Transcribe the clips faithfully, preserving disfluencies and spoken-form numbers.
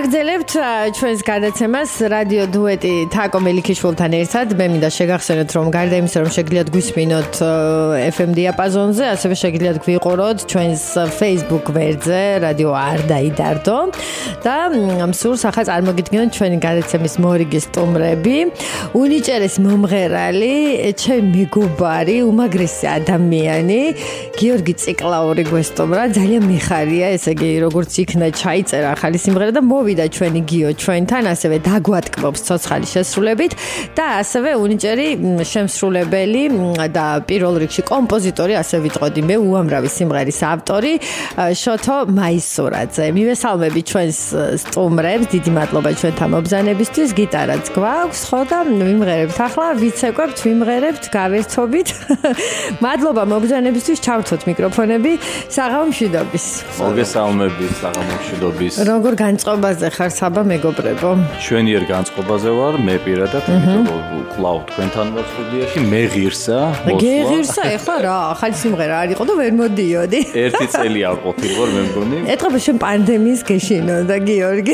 ვაგრძელებთ ჩვენს გადაცემას რადიო დუეტი თაკო მელიქიშვილთან ერთად. მე მინდა შეგახსენოთ, რომ გარდა იმისა, რომ შეგიძლიათ გვისმინოთ ეფ ემ დიაპაზონზე, ასევე შეგიძლიათ გვიყუროთ ჩვენს Facebook გვერდზე რადიო არ დაიდარდო და მსურს ახლა წარმოგიდგენთ ჩვენი გადაცემის მორიგი სტუმრები. უნიჭერეს მომღერალი, ჩემი მეგობარი, უმაგრესი ადამიანი, გიორგი ციკლაური გვესტუმრა. ძალიან მიხარია, ესე იგი, როგორც იქნა ჩაიწერა ახალი სიმღერა და მოვიდა ჩვენი გიო ჩვენთან, ასევე დაგვატკბობს ცოცხალი შესრულებით და ასევე უნიჭერი შემსრულებელი და პირველ რიგში კომპოზიტორი, ასე ვიტყოდი მე, უამრავი სიმღერის ავტორი შოთო მაისურაძე. მივესალმები ჩვენს სტუმრებს, დიდი მადლობა ჩვენთან მობრძანებისთვის. გიტარაც გვაქვს, ხო და ვიმღერებთ ახლა, ვიცეკვებთ, ვიმღერებთ, გავერთობით. მადლობა მობრძანებისთვის, ჩავრთოთ მიკროფონები. საღამო მშვიდობის. მოგესალმები, საღამო მშვიდობის. როგორ განწყობაზე ხარ საბა მეგობრებო? ჩვენიერ განწყობაზე ვარ, მე პირადად, იმიტომ რომ კლავ თქვენთან ვარ სტუდიაში, მე ღირსა, მოსვლა. გეღირსა, ეხლა რა, ახალი სიმღერა არ იყო და ვერ მოდიოდი. ერთი წელი არ ყოფილიყარ, მე მგონი. ეთქობა შენ პანდემიის გეშინო და გიორგი.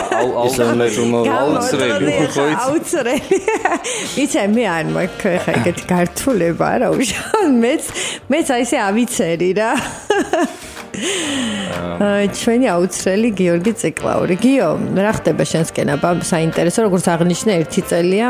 აუცრელი, ხო იცი? აუცრელი. იცი, მე არ მაქვს ხა ეგეთი გართულება, რა უშავ, მეც მეც აი ესე ავიცერი რა. ჩვენი აუცრელი გიორგი ციკლაური. გიო, რა ხდება შენსკენ აბა საინტერესო, როგორც აღნიშნე ერთი წელია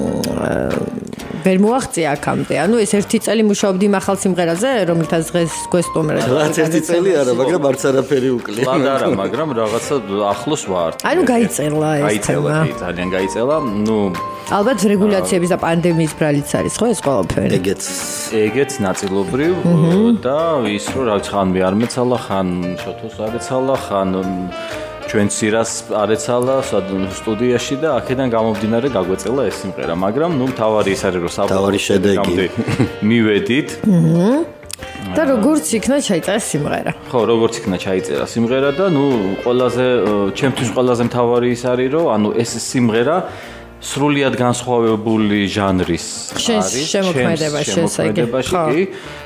ვერ მოაღწია აქამდე. ანუ ეს ერთი წელი მუშაობდი იმ ახალ სიმღერაზე, რომელთაც დღეს გვესტუმრეთ. რაც ერთი წელი არა, მაგრამ არც არაფერი უკლია. ლად არა, მაგრამ რაღაცა ახლოს ვარ. ანუ გაიწელა ეს თემა. ძალიან გაიწელა. ნუ ალბათ რეგულაციების და პანდემიის ბრალიც არის, ხო ეს ყველაფერი? ეგეც. ეგეც ნაწილობრივ და ის რომ რა ვიცი, ხან მე არ მეცალა, ხან შოთოს არ ეცალა, ხან ჩვენ სირას არ ეცალა სტუდიაში და აქედან გამომდინარე გაგვეწელა ეს სიმღერა, მაგრამ ნუ თავარი ის არის რომ თავარი შედეგი მივედით. და როგორც იქნა ჩაიწერა სიმღერა. ხო, როგორც იქნა ჩაიწერა სიმღერა და ნუ ყველაზე ჩემთვის ყველაზე მთავარი ის არის რომ ანუ ეს სიმღერა სრულიად განსხვავებული ჟანრის არის. შემოქმედებაში შემოქმედებაში კი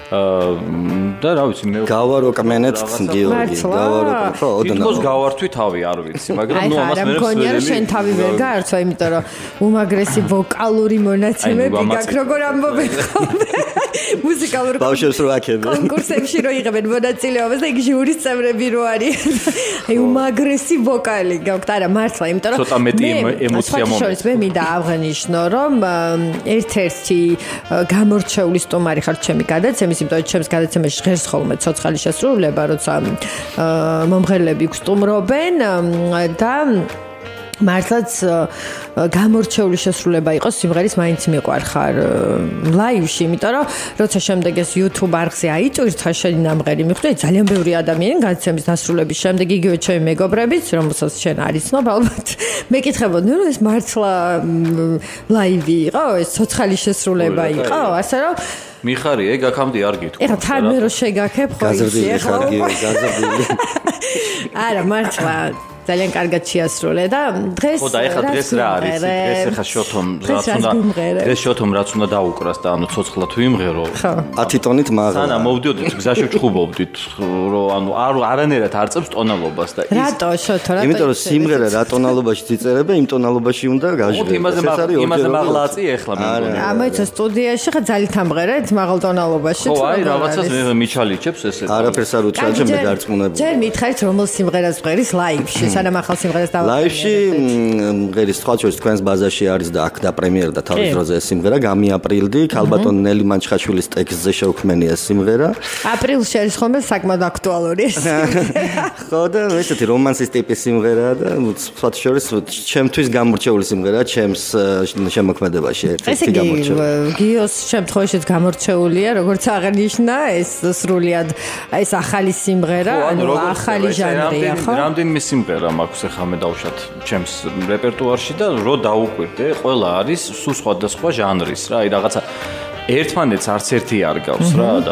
და რა ვიცი მე გავაროკმენეთ გიორგი გავაროკ ხო ოდნავ თვითონ გავართვი თავი არ ვიცი მაგრამ ნუ ამას მე მგონია შენ თავი ვერ გაართვა იმიტომ რომ უმაგრესი ვოკალური მონაცემები გაქვს როგორ ამბობენ ხოლმე მუსიკალური ბავშვებს რო აქებენ კონკურსებში რო იღებენ მონაწილეობას და იქ ჟიურის წევრები რო არიან აი უმაგრესი ვოკალი გაქვს არა მართლა იმიტომ რომ ცოტა მეტი ემოცია მომეც მე მინდა აღვნიშნო რომ ერთ-ერთი გამორჩეული სტუმარი ხარ ჩემი გადაცემის იმიტომ რომ ჩემს გადაცემაში ღერს ხოლმე ცოცხალი შესრულება, როცა მომღერლები გსტუმრობენ და მართლაც გამორჩეული შესრულება იყო სიმღერის მაინც მიყვარხარ ლაივში, იმიტომ რომ როცა შემდეგ ეს YouTube არხზე აიწვირთა შენი ნამღერი მიხვდი, ძალიან ბევრი ადამიანი გადაცემის დასრულების შემდეგ იგივე ჩემი მეგობრებიც, რომელსაც შენ არ იცნობ ალბათ, მეკითხებოდნენ, რომ ეს მართლა ლაივი იყო, ეს ცოცხალი შესრულება იყო, ასე რომ მიხარია, ეგ აქამდე არ გითხრა. ეხლა თან მე რო შეგაქებ ხო იცი ეხლა გაზრდილი. არა, მართლა ძალიან კარგად შეასრულე და დღეს ხო და ეხლა დღეს რა არის? დღეს ეხლა შოთომ რაც უნდა დღეს შოთომ რაც უნდა დაუკრას და ანუ ცოცხლად ვიმღერო. ათი ტონით მაღლა. სანა მოვდიოდით გზაში ვჩხუბობდით, რომ ანუ არ არანაირად არ წებს ტონალობას და ის რატო შოთო რატო? იმიტომ რომ სიმღერა რა ტონალობაში ციწერება, იმ ტონალობაში უნდა გაჟღერდეს. იმაზე იმაზე მაღლააწი ეხლა მე მგონი. ამაიცა სტუდიაში ხა ძალიან თამღერეთ მაღალ ტონალობაში. ხო, აი რაღაცას მე მიჩალიჩებს ესე. არაფერს არ უჩალიჩებ მე გარწმუნებული. ჯერ მითხარით რომელ სიმღერას ვღერის ლაივში. სანამ ახალ სიმღერას დავაყენებ. ლაივში მღერის სხვა შორის თქვენს ბაზაში არის და აქ დაპრემიერდა თავის დროზე ეს სიმღერა გამიაპრილდი. ქალბატონ ნელი მანჩხაშვილის ტექსტზე შევქმენი ეს სიმღერა. აპრილში არის ხოლმე საკმაოდ აქტუალური ეს სიმღერა. ხო და ესეთი რომანსის ტიპის სიმღერაა და სხვა შორის ჩემთვის გამორჩეული სიმღერაა ჩემს შემოქმედებაში ერთ-ერთი გამორჩეული. გიოს შემთხვევაშიც გამორჩეულია, როგორც აღნიშნა, ეს სრულიად ეს ახალი სიმღერა, ანუ ახალი ჟანრია, ხო? რამდენიმე სიმღერა მაქვს ახლა მე დავუშვათ ჩემს რეპერტუარში და რო დაუკვირდე, ყველა არის სულ სხვადასხვა ჟანრის რა, აი რაღაცა ერთმანეთს არც ერთი არ გავს რა და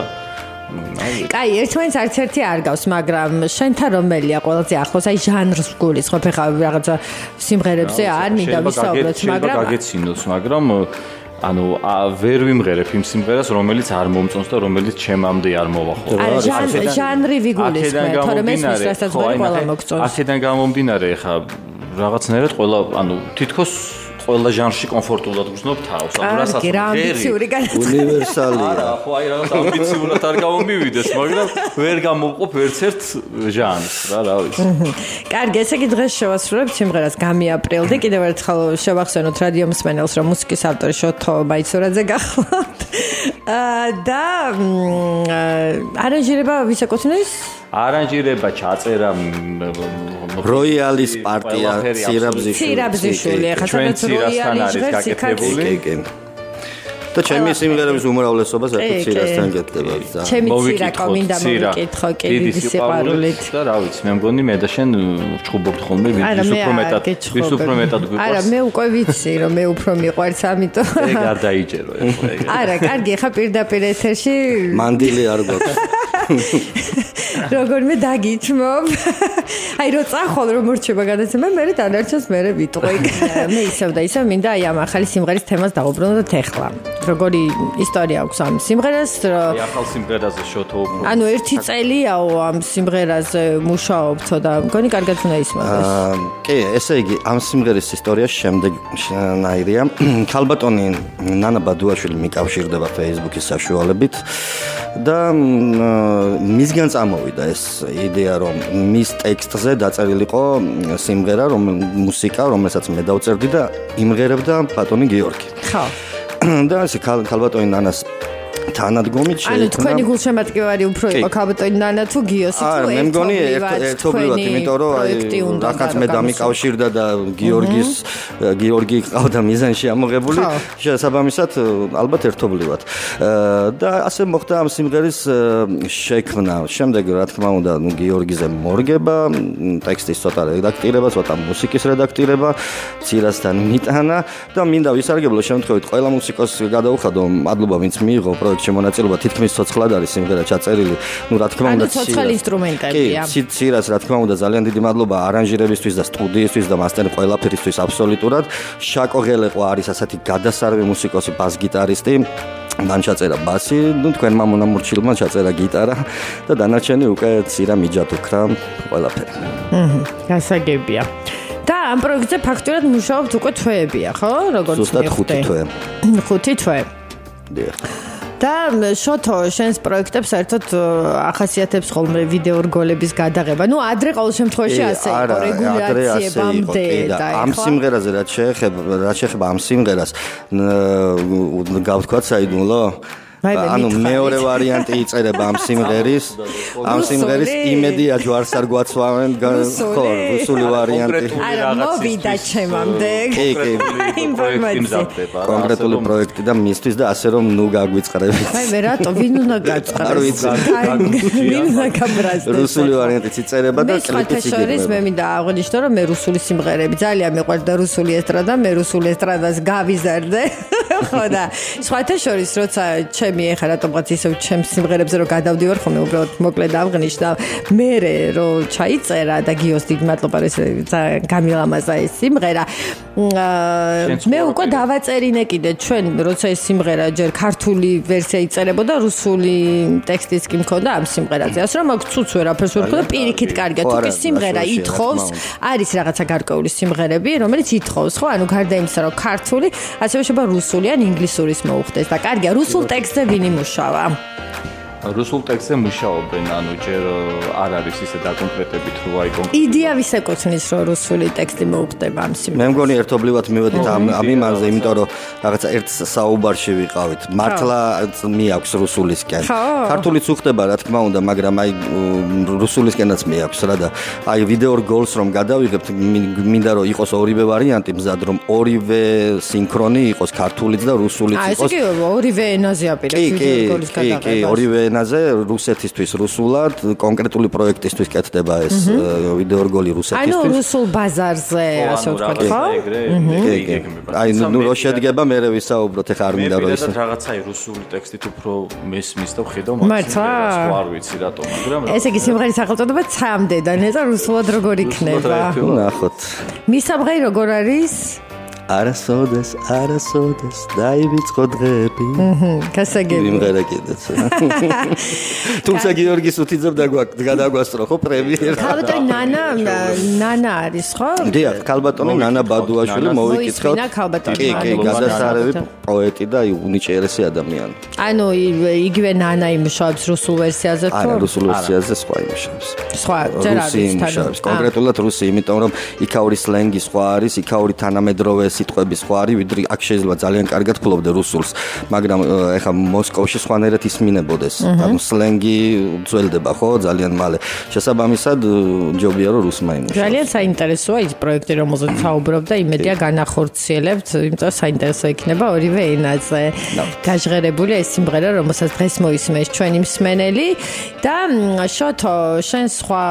კაი, ერთმანეთს არც ერთი არ გავს, მაგრამ შენთან რომელია ყველაზე ახლოს, აი ჟანრს გულისხმობ, ხა რაღაცა სიმღერებზე არ მინდა ვისაუბროთ, მაგრამ გაგეცინოს, მაგრამ ანუ ვერ ვიმღერებ იმ სიმღერას, რომელიც არ მომწონს და რომელიც ჩემამდე არ მოვა ხო. არა, ჟანრი ვიგულისხმე, თორემ ეს რასაც ვერ ყველა მოგწონს. აქედან გამომდინარე ხა რაღაცნაირად ყველა, ანუ თითქოს ყველა ჟანრში კომფორტულად გრძნობ თავს. ანუ რასაც ამბიციური განაცხადი. უნივერსალია. არა, ხო აი რაღაც ამბიციურად არ გამომივიდეს, მაგრამ ვერ გამოვყოფ ერთ-ერთ ჟანრს, რა, რა ვიცი. კარგი, ესე იგი დღეს შევასრულებთ სიმღერას გამიაპრილდი. კიდევ ერთხელ შევახსენოთ რადიო მსმენელს, რომ მუსიკის ავტორი შოთო ბაიცურაძე გახლავთ. და არანჟირება ვის ეკუთვნის? არანჟირება, ჩაწერა როიალის პარტია ცირაბზიშვილი. ცირაბზიშვილი, ახლა სადაც როიალი ჟღერს იქ და ჩემი სიმღერების უმრავლესობა საერთოდ ცირასთან გეტდება. ჩემი ცირაკო მინდა მოვიკითხო კი დიდი სიყვარულით. და რა ვიცი, მე მგონი მე და შენ ვჩხუბობთ ხოლმე ვის უფრო მეტად ვის უფრო მეტად გვიყვარს. არა, მე უკვე ვიცი რომ მე უფრო მიყვარს, ამიტომ. ეგ არ დაიჭერო ეხლა ეგ. არა, კარგი, ხა პირდაპირ ეთერში მანდილი არ გვაქვს. როგორმე დაგიჭმობ. აი რო წახვალ რომ მორჩება გადაცემა, მე დანარჩენს მე ვიტყვი. მე ისევ და ისევ მინდა აი ამ ახალი სიმღერის თემას დავუბრუნდეთ ეხლა. როგორი ისტორია აქვს ამ სიმღერას? აი ახალ სიმღერაზე შოთო. ანუ ერთი წელიაო ამ სიმღერაზე მუშაობთ და მგონი კარგად უნდა ისმოდეს. კი, ესე იგი ამ სიმღერის ისტორია შემდეგ ნაირია. ქალბატონი ნანა ბადუაშვილი მიკავშირდება Facebook-ის საშუალებით და მისგან წამოვიდა ეს იდეა, რომ მის ტექსტზე დაწერილიყო სიმღერა, რომ მუსიკა, რომელსაც მე დავწერდი და იმღერებდა ბატონი გიორგი. ხო. და ეს ქალბატონი ნანას თანადგომით შეიქმნა. ანუ თქვენი გულშემატკივარი უფრო იყო ქალბატონი ნანა თუ გიოსი თუ არა, მე მგონი ერთობლივად, იმიტომ რომ აი რახაც მე დამიკავშირდა და გიორგის გიორგი ყავდა მიზანში ამოღებული, შესაბამისად ალბათ ერთობლივად. და ასე მოხდა ამ სიმღერის შექმნა. შემდეგ რა თქმა უნდა, ნუ გიორგიზე მორგება, ტექსტის ცოტა რედაქტირება, ცოტა მუსიკის რედაქტირება, ცირასთან მიტანა და მინდა ვისარგებლო შემთხვევით ყველა მუსიკოსს გადაუხადო მადლობა, ვინც მიიღო პროექტში მონაწილეობა, თითქმის ცოცხლად არის სიმღერა ჩაწერილი. ნუ რა თქმა უნდა, ცოცხალი ინსტრუმენტებია. კი, ცირას რა თქმა უნდა ძალიან დიდი მადლობა არანჟირებისთვის და სტუდიისთვის და მასტერ ყველაფერისთვის აბსოლუტურად. შაკო ღელეყო არის ასეთი გადასარევი მუსიკოსი, ბას-გიტარისტი. მან ჩაწერა ბასი, ნუ თქვენმა მონამორჩილმა ჩაწერა გიტარა და დანარჩენი უკვე ცირა მიჯათუქრა ყველაფერი. აჰა, გასაგებია. და ამ პროექტზე ფაქტურად მუშაობთ უკვე თვეებია, ხო? როგორც ზუსტად ხუთი თვე. ხუთი თვე. დიახ. და შოთო შენს პროექტებს საერთოდ ახასიათებს ხოლმე ვიდეო რგოლების გადაღება. ნუ ადრე ყოველ შემთხვევაში ასე იყო რეგულაციებამდე და ამ სიმღერაზე რაც შეეხება, რაც შეეხება ამ სიმღერას გავთქვათ საიდუმლო ანუ მეორე ვარიანტი იწერება ამ სიმღერის ამ სიმღერის იმედია ჯვარს არ გვაცვავენ ხო რუსული ვარიანტი არა მოვიდა ჩემამდე ინფორმაცია კონკრეტული პროექტი და მისთვის და ასე რომ ნუ გაგვიწყრებით აი მე რატო ვინ უნდა გაწყრებს ვინ უნდა გაბრაზდეს რუსული ვარიანტიც იწერება და კლიპიც იგება მე მინდა აღვნიშნო რომ მე რუსული სიმღერები ძალიან მიყვარს და რუსული ესტრადა მე რუსული ესტრადას გავიზარდე ხო და სხვათა შორის როცა მე ეხლა რატომღაც ისევ ჩემს სიმღერებზე რომ გადავდივარ ხოლმე უბრალოდ მოკლედ აღნიშნა მე რომ ჩაიწერა და გიოს დიდი მადლობა ეს გამილამაზა ეს სიმღერა მე უკვე დავაწერინე კიდე ჩვენ როცა ეს სიმღერა ჯერ ქართული ვერსია იწერებოდა რუსული ტექსტიც კი მქონდა ამ სიმღერაზე ასე რომ აქ ცუც ვერაფერს ვერ ხოდა პირიქით კარგია თუ კი სიმღერა ითხოვს არის რაღაცა გარკვეული სიმღერები რომელიც ითხოვს ხო ანუ გარდა იმისა რომ ქართული ასევე შეიძლება რუსული ან ინგლისურის მოუხდეს და კარგია რუსულ ტექსტზე ვინი მუშავა რუსულ ტექსტზე მუშაობენ, ანუ ჯერ არ არის ისე დაკონკრეტებით რო აი კონკრეტულად. იდეა ვის ეკუთვნის რომ რუსული ტექსტი მოუხდება ამ სიმღერას. მე მგონი ერთობლივად მივედით ამ ამ იმაზე, იმიტომ რომ რაღაცა ერთ საუბარში ვიყავით. მართლა მიაქვს რუსულისკენ. ქართულიც უხდება რა თქმა უნდა, მაგრამ აი რუსულისკენაც მიაქვს რა და აი ვიდეო რგოლს რომ გადავიღებთ, მინდა რომ იყოს ორივე ვარიანტი მზად, რომ ორივე სინქრონი იყოს ქართულიც და რუსულიც იყოს. აი ესე კი ორივე ენაზე აპირებს ვიდეო რგოლის გადაღებას. კი, კი, ორივე ენაზე რუსეთისთვის რუსულად კონკრეტული პროექტისთვის კეთდება ეს ვიდეო რგოლი რუსეთისთვის. ანუ რუსულ ბაზარზე ასე ვთქვათ, ხო? აი ნუ რო შედგება მე ვისაუბროთ ეხა არ მინდა რომ ის რაღაცა რუსული ტექსტით უფრო მესმის და ვხედავ მაგას არ ვიცი რატომ მაგრამ ესე იგი სიმღერის სახელწოდება ცამდე და ნეტა რუსულად როგორ იქნება? ნახოთ. მისამღერი როგორ არის? არასოდეს არასოდეს დაივიწყო დღეები გასაგები იმღერა კიდეც თუმცა გიორგის უთიძებ გადაგვასწრო ხო პრემიერა ქალბატონი ნანა ნანა არის ხო დიახ ქალბატონი ნანა ბადუაშვილი მოვიკითხავთ კი კი გადასარევი პოეტი და უნიჭიერესი ადამიანი ანუ იგივე ნანა იმუშავებს რუსულ ვერსიაზე თუ არა რუსულ ვერსიაზე სხვა იმუშავებს სხვა ჯერ არის იმუშავებს კონკრეტულად რუსი იმიტომ რომ იქაური სლენგი სხვა არის იქაური თანამედროვე სიტყვები სხვა არის ვიდრე აქ შეიძლება ძალიან კარგად ფლობდე რუსულს მაგრამ ეხა მოსკოვში სხვანაირად ისმინებოდეს ანუ სლენგი ძველდება ხო ძალიან მალე შესაბამისად ჯობია რომ რუსმა იმუშავოს ძალიან საინტერესოა ის პროექტი რომელზეც საუბრობ და იმედია განახორციელებთ იმიტომ საინტერესო იქნება ორივე ენაზე გაჟღერებული ეს სიმღერა რომელსაც დღეს მოისმენს ჩვენი მსმენელი და შოთო შენ სხვა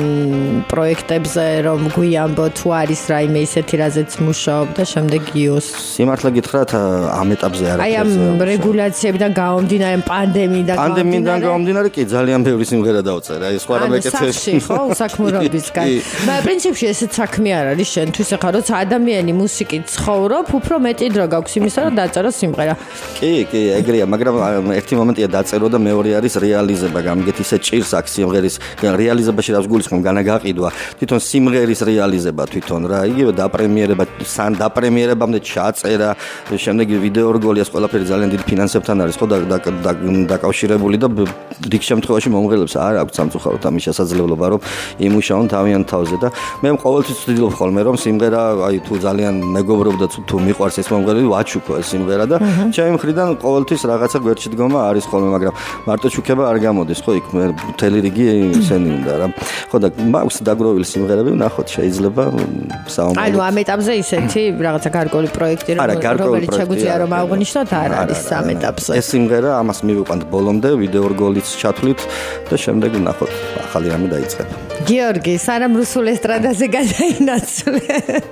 პროექტებზე რომ გვიამბო თუ არის რაიმე ისეთი რაზეც მუშაობ და შემდეგ გიოს სიმართლე გითხრათ ამ ეტაპზე არ აი ამ რეგულაციებიდან გამომდინარე პანდემიიდან პანდემიიდან გამომდინარე კი ძალიან ბევრი სიმღერა დავწერე აი სხვა რამე კეთილში ხო უსაქმურობისგან მაგრამ პრინციპში ესეც საქმე არ არის შენთვის ახლა როცა ადამიანი მუსიკით ცხოვრობ უფრო მეტი დრო გაქვს იმისა რომ დაწერო სიმღერა კი კი ეგრეა მაგრამ ერთი მომენტია დაწერო და მეორე არის რეალიზება გამიგეთ ისე ჭირს აქ სიმღერის რეალიზებაში რაც გულისხმობ განაგაყიდვა თვითონ სიმღერის რეალიზება თვითონ რა იგივე დაპრემიერება სან დაპრემიერებამდე ჩაწერა შემდეგ ვიდეო რგოლიას ყველაფერი ძალიან დიდ ფინანსებთან არის ხო დაკავშირებული და დიდ შემთხვევაში მომღერლებს არ აქვს სამწუხაროდ ამის შესაძლებლობა რომ იმუშაონ თავიანთ თავზე და მე ყოველთვის ვცდილობ ხოლმე რომ სიმღერა აი თუ ძალიან მეგობრობ და თუ მიყვარს ეს მომღერალი ვაჩუქო ეს სიმღერა და ჩემი მხრიდან ყოველთვის რაღაცა გვერდში დგომა არის ხოლმე მაგრამ მარტო ჩუქება არ გამოდის ხო იქ მე მთელი რიგი ისენი უნდა რა ხო და მაქვს დაგროვილი სიმღერები ვნახოთ შეიძლება საომარი ანუ ამ ეტაპზე ისეთი რაღაცა გარკვეული პროექტი რომელიც შეგვიძლია რომ აღვნიშნოთ არ არის ამ ეტაპზე ეს სიმღერა ამას მივიყვანთ ბოლომდე ვიდეო რგოლიც ჩათვლით და შემდეგ ვნახოთ ახალი რამე დაიწყება გიორგი სანამ რუსულ ესტრადაზე გადაინაცვლე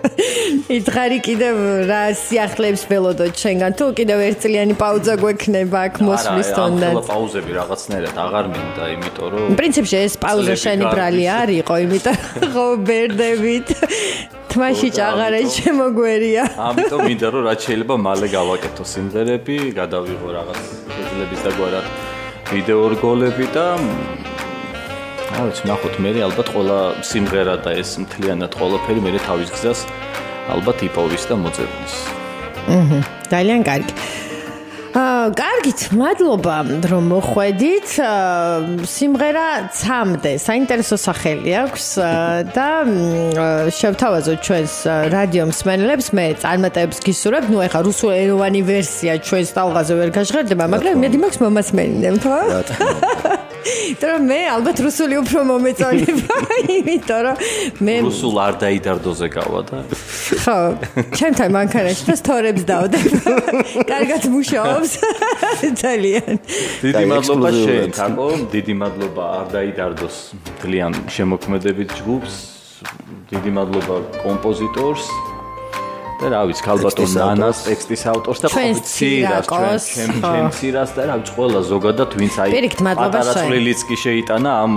ითხარი კიდევ რა სიახლეებს ველოდოთ შენგან თუ კიდევ ერთწლიანი პაუზა გვექნება აქ მოსვლის თონდაც არა პაუზები რაღაცნაირად აღარ მინდა იმიტომ რომ პრინციპში ეს პაუზა შენი ბრალი არ იყო იმიტომ ხო ბერდებით თმაში ჭაღარა შემოგვერია ამიტომ მინდა რომ რაც შეიძლება მალე გავაკეთო სიმღერები გადავიღო რაღაც შეძლების და გვარად ვიდეო რგოლები და აი ვიცი ნახოთ მე ალბათ ყველა სიმღერა და ეს მთლიანად ყველაფერი მე თავის გზას ალბათ იპოვის და მოძებნის აჰა ძალიან კარგი აა კარგით მადლობა რომ მოხვედით სიმღერა ცამდე საინტერესო სახელი აქვს და შევთავაზოთ ჩვენს რადიო მსმენელებს მე წარმატებებს გისურვებ ნუ ეხა რუსულენოვანი ვერსია ჩვენს ტალღაზე ვერ გაჟღერდება მაგრამ მე დიმაქვს მომასმენინებ ხო და მე ალბათ რუსული უფრო მომეწონება იმიტომ რომ მე რუსულ არ დაიდარდოზე გავა და ხო ჩემთან მანქანაში და სტორებს დავდებ კარგად მუშაობს ძალიან დიდი მადლობა შენ თაკო დიდი მადლობა არ დაიდარდოს ძალიან შემოქმედებით ჯგუფს დიდი მადლობა კომპოზიტორს და რა ვიცი ქალბატონ ნანას ტექსტის ავტორს და ყოფცირას ჩვენ ჩემ ცირას და რა ვიცი ყველა ზოგადად ვინც აი პატარა წვლილიც კი შეიტანა ამ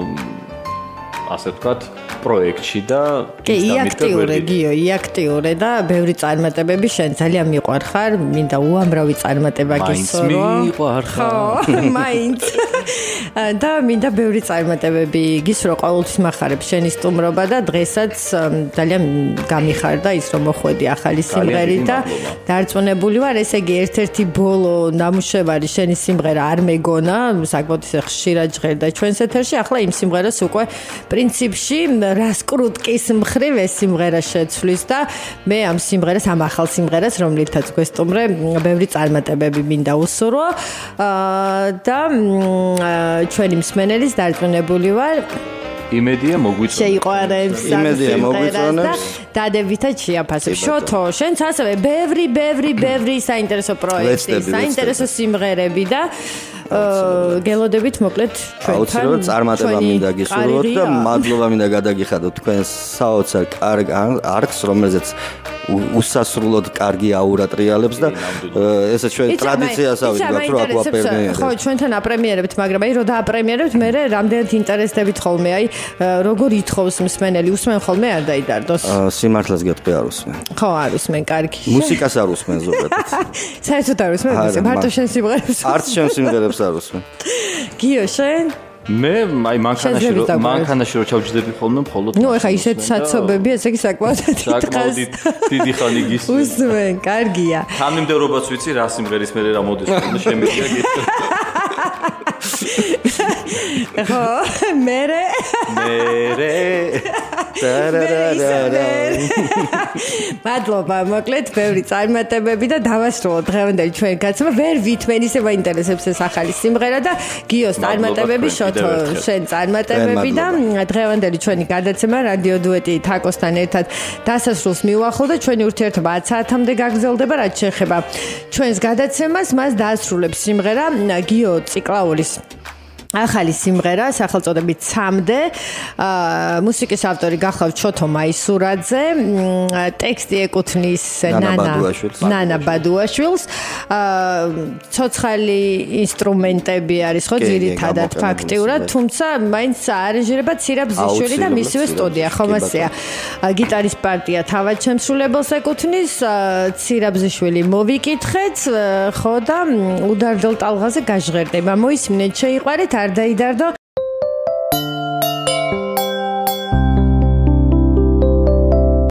ასე ვთქვათ პროექტში და კი აქტიური გიო აქტიური და ბევრი წარმატებები შენ ძალიან მიყვარხარ მინდა უამრავი წარმატება გისურვო მიყვარხარ მაინც და მინდა ბევრი წარმატებები გისურვო ყოველთვის მახარებ შენი სტუმრობა და დღესაც ძალიან გამიხარდა ის რომ მოხვედი ახალი სიმღერით და დარწმუნებული ვარ ესე იგი ერთ-ერთი ბოლო ნამუშევარი შენი სიმღერა არ მეგონა საკმაოდ ხშირად ჟღერდა ჩვენს ეთერში ახლა იმ სიმღერას უკვე პრინციპში რასკრუტკის მხრივ ეს სიმღერა შეცვლის და მე ამ სიმღერას ამ ახალ სიმღერას რომლითაც გვესტუმრე ბევრი წარმატებები მინდა უსურვო და ჩვენი მსმენელის დარწმუნებული ვარ იმედია მოგვიწონებს შეიყვარებს იმედია მოგვიწონებს დადებითად შეაფასებ შოთო შენც ასევე ბევრი ბევრი ბევრი საინტერესო პროექტი საინტერესო სიმღერები და გელოდებით მოკლედ ჩვენთან. აუცილებლად წარმატება მინდა გისურვოთ და მადლობა მინდა გადაგიხადოთ თქვენს საოცარ კარგ არქს, რომელზეც უსასრულოდ კარგი აურა ტრიალებს და ესე ჩვენ ტრადიციას ავიდგათ რომ აქ ვაპრემიერებთ. ხო, ჩვენთან აპრემიერებთ, მაგრამ აი რო დააპრემიერებთ, მე რამდენად ინტერესდებით ხოლმე, აი როგორ ითხოვს მსმენელი, უსმენ ხოლმე არ დაიდარდოს. სიმართლეს გეტყვი არ უსმენ. ხო, არ უსმენ, კარგი. მუსიკას არ უსმენ ზოგადად. საერთოდ არ უსმენ, მარტო შენ სიმღერებს. არც შენ სიმღერებს არ უსმენ. გიო, შენ? მე აი მანქანაში რომ მანქანაში რომ ჩავჯდები ხოლმე მხოლოდ ნუ ეხა ისეთ საცობები ესე იგი საკმაოდ საკმაოდ დიდი ხანი გისმენთ. უსმენ, კარგია. თანმიმდევრობაც ვიცი რა სიმღერის მე რა მოდის ხოლმე შემიძლია გეტყვი. ხო, მერე მერე მადლობა, მოკლედ ბევრი წარმატებები და დავასრულოთ დღევანდელი ჩვენი გაცემა. ვერ ვითმენ ისე მაინტერესებს ეს ახალი სიმღერა და გიოს წარმატებები შოთო შენ წარმატებები და დღევანდელი ჩვენი გადაცემა რადიო დუეტი თაკოსთან ერთად დასასრულს მივუახლოვ და ჩვენი ურთიერთობა ათ საათამდე გაგრძელდება. რაც შეეხება ჩვენს გადაცემას, მას დაასრულებს სიმღერა გიო ციკლაურის ახალი სიმღერა სახელწოდებით ცამდე. მუსიკის ავტორი გახლავთ ჩოთო მაისურაძე, ტექსტი ეკუთვნის ნანა ბადუაშვილს. ცოცხალი ინსტრუმენტები არის ხო ძირითადად ფაქტიურად, თუმცა მაინც არანჟირება ცირაბზიშვილი და მისივე სტუდია, ხომ ასეა. გიტარის პარტია თავად შემსრულებელს ეკუთვნის, ცირაბზიშვილი მოვიკითხეთ, ხო და უდარდელ ტალღაზე გაჟღერდება. მოისმინეთ, შეიყვარეთ, არ დაიდარდო.